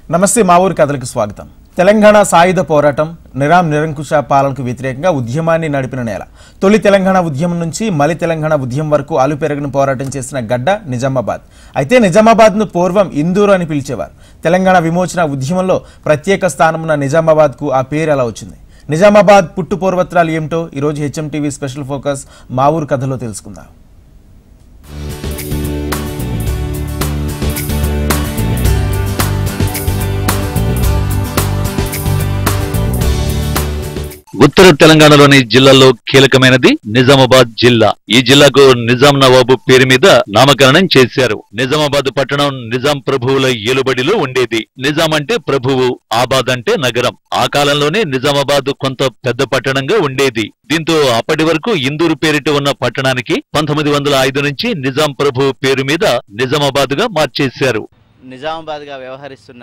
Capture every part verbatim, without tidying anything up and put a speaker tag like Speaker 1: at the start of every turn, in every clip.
Speaker 1: నమస్తే మా ఊరి కథలకు స్వాగతం. తెలంగాణ సాయుధ పోరాటం నిరాం నిరంకుశ పాలనకు వ్యతిరేకంగా ఉద్యమాన్ని నడిపిన నేల. తొలి తెలంగాణ ఉద్యమం నుంచి మలి తెలంగాణ ఉద్యమం వరకు అలుపెరగని పోరాటం చేసిన గడ్డ నిజామాబాద్. అయితే నిజామాబాద్ను పూర్వం ఇందూరు అని పిలిచేవారు. తెలంగాణ విమోచన ఉద్యమంలో ప్రత్యేక స్థానమున్న నిజామాబాద్కు ఆ పేరు ఎలా వచ్చింది? నిజామాబాద్ పుట్టు పూర్వత్రాలు ఏమిటో ఈరోజు హెచ్ఎం టీవీ స్పెషల్ ఫోకస్ మా ఊరు కథలో తెలుసుకుందాం.
Speaker 2: ఉత్తర తెలంగాణలోని జిల్లాల్లో కీలకమైనది నిజామాబాద్ జిల్లా. ఈ జిల్లాకు నిజాం నవాబు పేరు మీద నామకరణం చేశారు. నిజామాబాద్ పట్టణం నిజాం ప్రభువుల ఏలుబడిలో ఉండేది. నిజాం అంటే ప్రభువు, ఆబాద్ అంటే నగరం. ఆ కాలంలోనే నిజామాబాద్ కొంత పెద్ద పట్టణంగా ఉండేది. దీంతో అప్పటి వరకు ఇందూరు పేరిట ఉన్న పట్టణానికి పంతొమ్మిది వందల ఐదు నుంచి నిజాం ప్రభువు పేరు మీద నిజామాబాద్ గా మార్చేశారు.
Speaker 3: నిజామాబాద్ గా వ్యవహరిస్తున్న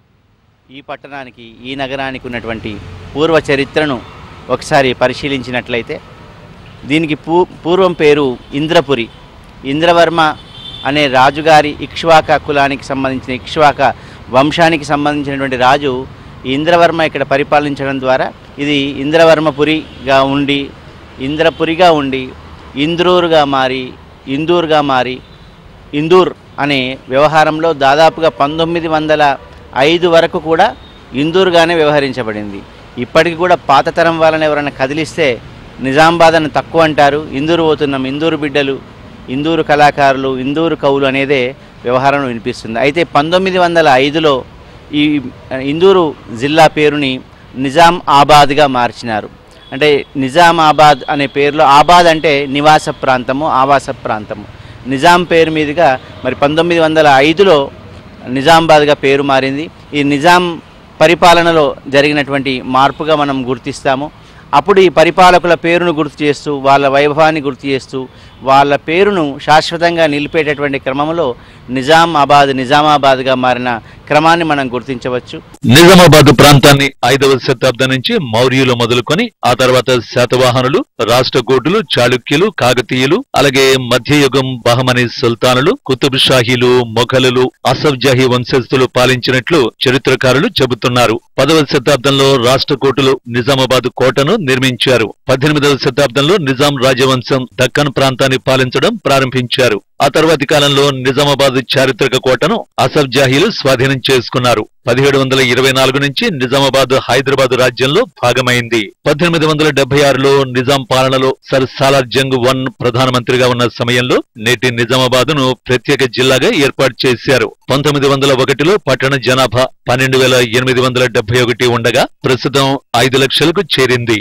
Speaker 3: ఈ పట్టణానికి, ఈ నగరానికి ఉన్నటువంటి పూర్వ చరిత్రను ఒకసారి పరిశీలించినట్లయితే దీనికి పూ పూర్వం పేరు ఇంద్రపురి. ఇంద్రవర్మ అనే రాజుగారి ఇక్ష్వాక కులానికి సంబంధించిన ఇక్ష్వాక వంశానికి సంబంధించినటువంటి రాజు ఇంద్రవర్మ ఇక్కడ పరిపాలించడం ద్వారా ఇది ఇంద్రవర్మపురిగా ఉండి ఇంద్రపురిగా ఉండి ఇంద్రూరుగా మారి ఇందూరుగా మారి ఇందూర్ అనే వ్యవహారంలో దాదాపుగా పంతొమ్మిది వందల ఐదు వరకు కూడా ఇందూరుగానే వ్యవహరించబడింది. ఇప్పటికి కూడా పాత తరం వాళ్ళని ఎవరైనా కదిలిస్తే నిజామాబాద్ అని తక్కువ అంటారు. ఇందూరు పోతున్నాం, ఇందూరు బిడ్డలు, ఇందూరు కళాకారులు, ఇందూరు కవులు అనేదే వ్యవహారం వినిపిస్తుంది. అయితే పంతొమ్మిది వందల ఐదులో ఈ ఇందూరు జిల్లా పేరుని నిజాం ఆబాద్గా మార్చినారు. అంటే నిజామాబాద్ అనే పేరులో ఆబాద్ అంటే నివాస ప్రాంతము, ఆవాస ప్రాంతము. నిజాం పేరు మీదుగా మరి పంతొమ్మిది వందల ఐదులో నిజామాబాద్గా పేరు మారింది. ఈ నిజాం పరిపాలనలో జరిగినటువంటి మార్పుగా మనం గుర్తిస్తాము. అప్పుడు ఈ పరిపాలకుల పేరును గుర్తు చేస్తూ, వాళ్ళ వైభవాన్ని గుర్తు చేస్తూ, వాళ్ళ పేరును శాశ్వతంగా నిలిపేటటువంటి క్రమంలో నిజామాబాద్ నిజామాబాద్గా మారిన క్రమాన్ని మనం గుర్తించవచ్చు.
Speaker 2: నిజామాబాద్ ప్రాంతాన్ని ఐదవ శతాబ్దం నుంచి మౌర్యులు మొదలుకొని ఆ తర్వాత శాతవాహనులు, రాష్ట్రకూటులు, చాళుక్యులు, కాకతీయులు, అలాగే మధ్యయుగం బహమనీ సుల్తానులు, కుతుబ్ షాహీలు, మొఘలులు, అసఫ్జాహీ వంశస్థులు పాలించినట్లు చరిత్రకారులు చెబుతున్నారు. పదవ శతాబ్దంలో రాష్ట్రకూటులు నిజామాబాద్ కోటను నిర్మించారు. పద్దెనిమిదవ శతాబ్దంలో నిజాం రాజవంశం దక్కన్ ప్రాంతాన్ని పాలించడం ప్రారంభించారు. ఆ తర్వాతి కాలంలో నిజామాబాద్ చారిత్రక కోటను అసఫ్జాహీలు స్వాధీనం చేసుకున్నారు. పదిహేడు వందల ఇరవై నాలుగు నుంచి నిజామాబాద్ హైదరాబాద్ రాజ్యంలో భాగమైంది. పద్దెనిమిది వందల డెబ్బై ఆరులో నిజాం పాలనలో సర్ సాలార్ జంగ్ వన్ ప్రధానమంత్రిగా ఉన్న సమయంలో నేటి నిజామాబాద్ ను ప్రత్యేక జిల్లాగా ఏర్పాటు చేశారు. పంతొమ్మిది వందల ఒకటిలో పట్టణ జనాభా పన్నెండు వేల ఎనిమిది వందల డెబ్బై ఒకటి ఉండగా ప్రస్తుతం ఐదు లక్షలకు చేరింది.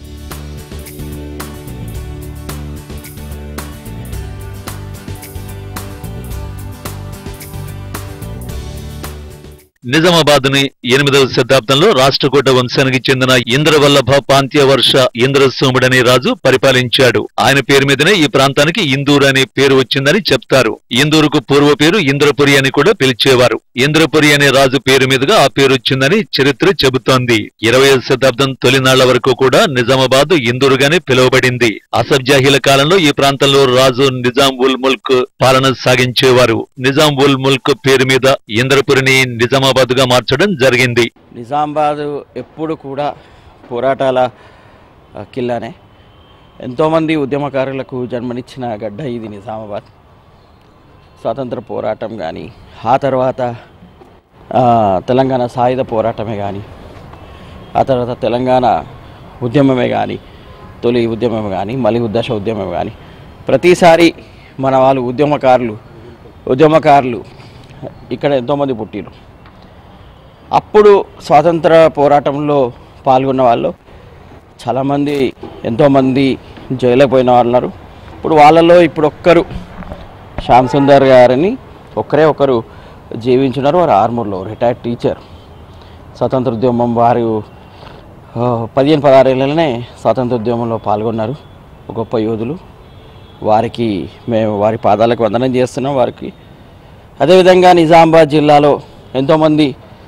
Speaker 2: నిజామాబాద్ ని ఎనిమిదవ శతాబ్దంలో రాష్ట్రకూట వంశానికి చెందిన ఇంద్రవల్లభ పాంత్యవర్ష ఇంద్రసోముడనే రాజు పరిపాలించాడు. ఆయన పేరు మీదనే ఈ ప్రాంతానికి ఇందూరు అనే పేరు వచ్చిందని చెప్తారు. ఇందూరుకు పూర్వ పేరు ఇంద్రపురి అని కూడా పిలిచేవారు. ఇంద్రపురి అనే రాజు పేరు మీదుగా ఆ పేరు వచ్చిందని చరిత్ర చెబుతోంది. ఇరవైవ శతాబ్దం తొలినాళ్ల వరకు కూడా నిజామాబాద్ ఇందూరుగానే పిలువబడింది. అసఫ్జాహీల కాలంలో ఈ ప్రాంతంలో రాజు నిజాం ఉల్ ముల్క్ పాలన సాగించేవారు. నిజాం ఉల్ ముల్క్ పేరు మీద ఇంద్రపురిని నిజామాబాద్ గా మార్చడం జరిగింది.
Speaker 3: నిజామాబాద్ ఎప్పుడు కూడా పోరాటాల కిల్లానే. ఎంతోమంది ఉద్యమకారులకు జన్మనిచ్చిన గడ్డ ఇది నిజామాబాద్. స్వాతంత్ర పోరాటం కానీ, ఆ తర్వాత తెలంగాణ సాయుధ పోరాటమే కానీ, ఆ తర్వాత తెలంగాణ ఉద్యమమే కానీ, తొలి ఉద్యమమే కానీ, మలి ఉద్దేశ ఉద్యమమే కానీ, ప్రతిసారి మన వాళ్ళు ఉద్యమకారులు ఉద్యమకారులు ఇక్కడ ఎంతోమంది పుట్టిరు. అప్పుడు స్వాతంత్ర పోరాటంలో పాల్గొన్న వాళ్ళు చాలామంది, ఎంతోమంది జైలుకు పోయిన వాళ్ళు ఉన్నారు. ఇప్పుడు వాళ్ళలో ఇప్పుడు ఒక్కరు శ్యామ్ సుందర్ గారని ఒక్కరే ఒకరు జీవించున్నారు. వారు ఆర్మూర్లో రిటైర్డ్ టీచర్. స్వాతంత్ర ఉద్యమం వారు పదిహేను పదహారేళ్లనే స్వాతంత్ర ఉద్యమంలో పాల్గొన్నారు. గొప్ప యోధులు. వారికి మేము వారి పాదాలకు వందనం చేస్తున్నాం. వారికి అదేవిధంగా నిజామాబాద్ జిల్లాలో ఎంతోమంది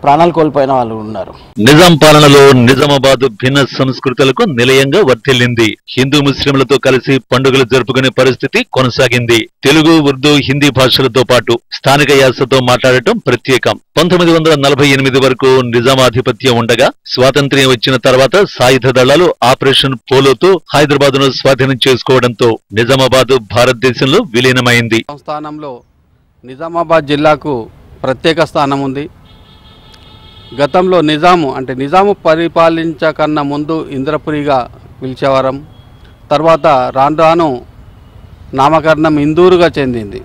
Speaker 4: ప్రాణాలు కోల్పోయిన వాళ్ళు ఉన్నారు.
Speaker 2: నిజాం పాలనలో నిజామాబాద్ భిన్న సంస్కృతులకు నిలయంగా వర్ధిల్లింది. హిందూ ముస్లింలతో కలిసి పండుగలు జరుపుకునే పరిస్థితి కొనసాగింది. తెలుగు, ఉర్దూ, హిందీ భాషలతో పాటు స్థానిక యాసతో మాట్లాడటం ప్రత్యేకం. పంతొమ్మిది వందల నలభై ఎనిమిది వరకు నిజామాధిపత్యం ఉండగా స్వాతంత్ర్యం వచ్చిన తర్వాత సాయుధ దళాలు ఆపరేషన్ పోలోతో హైదరాబాద్ ను స్వాధీనం చేసుకోవడంతో నిజామాబాద్ భారతదేశంలో విలీనమైంది.
Speaker 4: స్థానంలో నిజామాబాద్ జిల్లాకు ప్రత్యేక స్థానం ఉంది. గతంలో నిజాము అంటే నిజాము పరిపాలించకన్నా ముందు ఇంద్రపురిగా పిలిచేవారం. తర్వాత రాను రాను నామకరణం ఇందూరుగా చెందింది.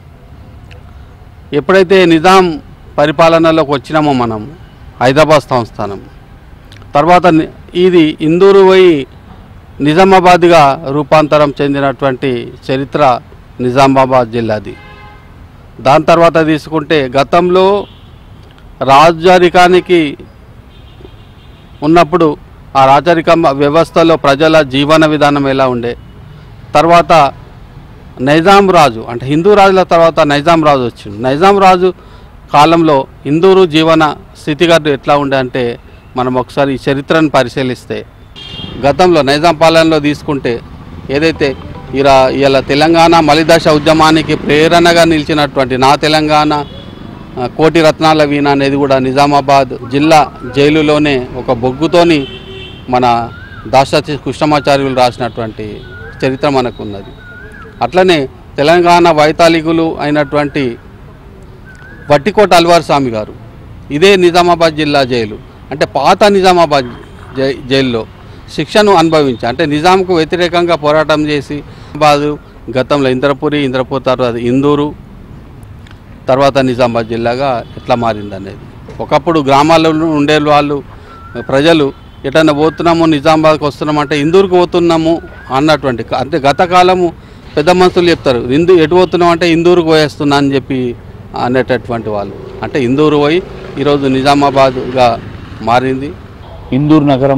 Speaker 4: ఎప్పుడైతే నిజాం పరిపాలనలోకి వచ్చినామో మనం హైదరాబాద్ సంస్థానం తర్వాత ఇది ఇందూరు పోయి నిజామాబాద్గా రూపాంతరం చెందినటువంటి చరిత్ర నిజామాబాద్ జిల్లాది. దాని తర్వాత తీసుకుంటే గతంలో రాజరికానికి ఉన్నప్పుడు ఆ రాజరిక వ్యవస్థలో ప్రజల జీవన విధానం ఎలా ఉండే, తర్వాత నైజాం రాజు అంటే హిందూ రాజుల తర్వాత నైజాం రాజు వచ్చింది. నైజాం రాజు కాలంలో ఇందూరు జీవన స్థితిగతులు ఎట్లా ఉండే అంటే మనం ఒకసారి ఈ చరిత్రను పరిశీలిస్తే గతంలో నైజాం పాలనలో తీసుకుంటే ఏదైతే ఇలా ఇలా తెలంగాణ మలిదశ ఉద్యమానికి ప్రేరణగా నిలిచినటువంటి నా తెలంగాణ కోటి రత్నాల వీణ అనేది కూడా నిజామాబాద్ జిల్లా జైలులోనే ఒక బొగ్గుతోని మన దాశరథి కృష్ణమాచార్యులు రాసినటువంటి చరిత్ర మనకు ఉన్నది. అట్లనే తెలంగాణ వైతాళికులు అయినటువంటి వట్టికోట అల్వార్ స్వామి గారు ఇదే నిజామాబాద్ జిల్లా జైలు అంటే పాత నిజామాబాద్ జై జైల్లో శిక్షను అనుభవించి అంటే నిజాంకు వ్యతిరేకంగా పోరాటం చేసి బాదు గతంలో ఇంద్రపురి, ఇంద్రపూర్ తర్వాత ఇందూరు, తర్వాత నిజామాబాద్ జిల్లాగా ఎట్లా మారిందనేది. ఒకప్పుడు గ్రామాల్లో ఉండే వాళ్ళు ప్రజలు ఎటన్నా పోతున్నాము నిజామాబాద్కి వస్తున్నామంటే ఇందూరుకు పోతున్నాము అన్నటువంటి అంటే గత కాలము పెద్ద మనుషులు చెప్తారు ఇందు ఎటు పోతున్నాం అంటే ఇందూరుకు పోయేస్తున్నా అని చెప్పి అనేటటువంటి వాళ్ళు అంటే ఇందూరు పోయి ఈరోజు నిజామాబాద్గా మారింది.
Speaker 5: ఇందూరు నగరం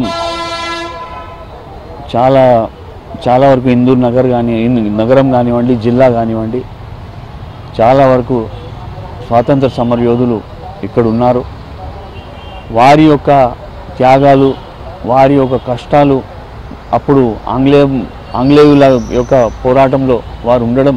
Speaker 5: చాలా చాలా వరకు ఇందూరు నగర్ కానీ నగరం కానివ్వండి, జిల్లా కానివ్వండి, చాలా వరకు స్వాతంత్ర సమర యోధులు ఇక్కడ ఉన్నారు. వారి యొక్క త్యాగాలు, వారి యొక్క కష్టాలు అప్పుడు ఆంగ్లేయ ఆంగ్లేయుల యొక్క పోరాటంలో వారు ఉండడం,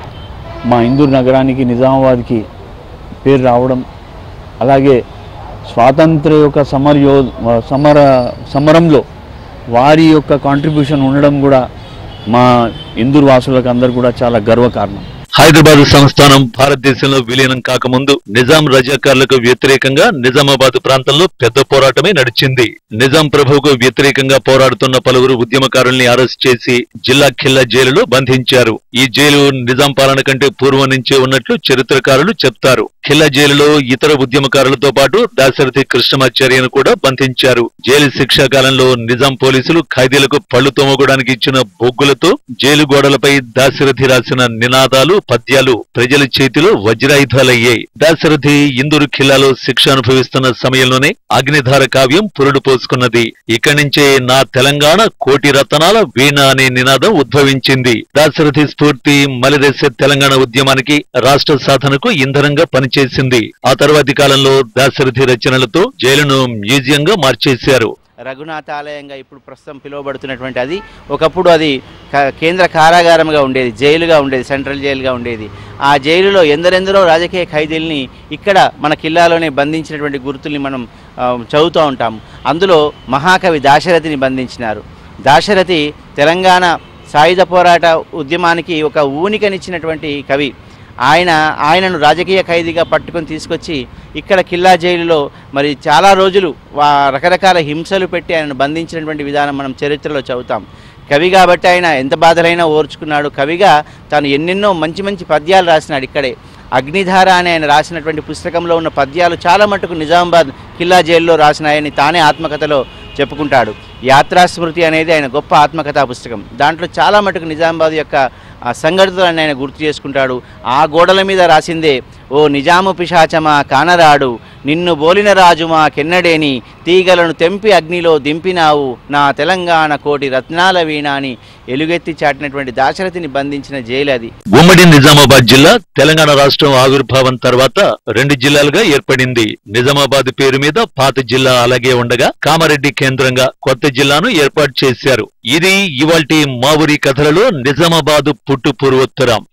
Speaker 5: మా ఇందూరు నగరానికి నిజామాబాద్కి పేరు రావడం, అలాగే స్వాతంత్ర యొక్క సమర యో సమర సమరంలో వారి యొక్క కాంట్రిబ్యూషన్ ఉండడం కూడా మా ఇందూరు వాసులకు అందరూ కూడా చాలా గర్వకారణం.
Speaker 2: హైదరాబాద్ సంస్థానం భారతదేశంలో విలీనం కాకముందు నిజాం రజాకారులకు వ్యతిరేకంగా నిజామాబాద్ ప్రాంతంలో పెద్ద పోరాటమే నడిచింది. నిజాం ప్రభువుకు వ్యతిరేకంగా పోరాడుతున్న పలువురు ఉద్యమకారుల్ని అరెస్ట్ చేసి జిల్లా ఖిల్లా జైలులో బంధించారు. ఈ జైలు నిజాం పాలన కంటే పూర్వం నుంచే ఉన్నట్లు చరిత్రకారులు చెప్తారు. ఖిల్లా జైలులో ఇతర ఉద్యమకారులతో పాటు దాశరథి కృష్ణమాచార్యను కూడా బంధించారు. జైలు శిక్షా కాలంలో నిజాం పోలీసులు ఖైదీలకు పళ్లు తోమగడానికి ఇచ్చిన బొగ్గులతో జైలు గోడలపై దాశరథి రాసిన నినాదాలు, పద్యాలు ప్రజల చేతిలో వజ్రాయుధాలయ్యాయి. దాశరథి ఇందూరు ఖిల్లాలో శిక్ష అనుభవిస్తున్న సమయంలోనే అగ్నిధార కావ్యం పురుడు పోసుకున్నది. ఇక్కడి నుంచే నా తెలంగాణ కోటి రతనాల వీణ అనే నినాదం ఉద్భవించింది. దాశరథి స్ఫూర్తి మలిదశ తెలంగాణ ఉద్యమానికి, రాష్ట్ర సాధనకు ఇంధనంగా పనిచేసింది. ఆ తర్వాతి కాలంలో దాశరథి రచనలతో జైలును మ్యూజియంగా మార్చేశారు.
Speaker 3: రఘునాథ ఆలయంగా ఇప్పుడు ప్రస్తుతం పిలువబడుతున్నటువంటి అది ఒకప్పుడు అది కేంద్ర కారాగారంగా ఉండేది, జైలుగా ఉండేది, సెంట్రల్ జైలుగా ఉండేది. ఆ జైలులో ఎందరెందరో రాజకీయ ఖైదీల్ని ఇక్కడ మన కిల్లాలోనే బంధించినటువంటి గుర్తుల్ని మనం చదువుతూ ఉంటాం. అందులో మహాకవి దాశరథిని బంధించినారు. దాశరథి తెలంగాణ సాయుధ పోరాట ఉద్యమానికి ఒక ఊనికనిచ్చినటువంటి కవి. ఆయన ఆయనను రాజకీయ ఖైదీగా పట్టుకొని తీసుకొచ్చి ఇక్కడ కిల్లా జైలులో మరి చాలా రోజులు రకరకాల హింసలు పెట్టి ఆయనను బంధించినటువంటి విధానం మనం చరిత్రలో చదువుతాం. కవి కాబట్టి ఆయన ఎంత బాధలైనా ఓర్చుకున్నాడు. కవిగా తాను ఎన్నెన్నో మంచి మంచి పద్యాలు రాసినాడు. ఇక్కడే అగ్నిధార అని ఆయన రాసినటువంటి పుస్తకంలో ఉన్న పద్యాలు చాలా మటుకు నిజామాబాద్ కిల్లా జైల్లో రాసినాయని తానే ఆత్మకథలో చెప్పుకుంటాడు. యాత్రాస్మృతి అనేది ఆయన గొప్ప ఆత్మకథా పుస్తకం. దాంట్లో చాలా మటుకు నిజామాబాద్ యొక్క సంఘటనలను ఆయన గుర్తు చేసుకుంటాడు. ఆ గోడల మీద రాసిందే, ఓ నిజాము పిశాచమా కానరాడు, నిన్ను బోలిన రాజు మా కెన్నడేని తీగలను తెంపి అగ్నిలో దింపినావు నా తెలంగాణ కోటి రత్నాల వీణ అని ఎలుగెత్తి చాటినటువంటి దాశరథిని బంధించిన జైలు అది.
Speaker 2: ఉమ్మడి నిజామాబాద్ జిల్లా తెలంగాణ రాష్ట్రం ఆవిర్భావం తర్వాత రెండు జిల్లాలుగా ఏర్పడింది. నిజామాబాద్ పేరు మీద పాత జిల్లా అలాగే ఉండగా కామారెడ్డి కేంద్రంగా కొత్త జిల్లాను ఏర్పాటు చేశారు. ఇది ఇవాల్టి మా ఊరి కథలలో నిజామాబాద్ పుట్టు పూర్వోత్తరం.